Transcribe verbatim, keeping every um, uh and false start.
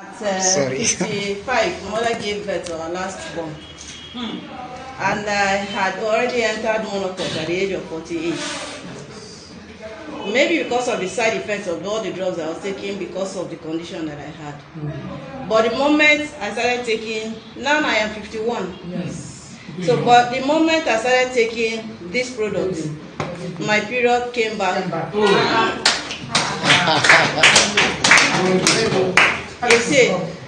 At uh, fifty-five, my mother gave birth to our last born. Hmm. And I had already entered menopause at the age of forty-eight. Maybe because of the side effects of all the drugs I was taking because of the condition that I had. Mm. But the moment I started taking, now I am fifty-one. Yes. So, but the moment I started taking this product, mm-hmm. my period came back. You see,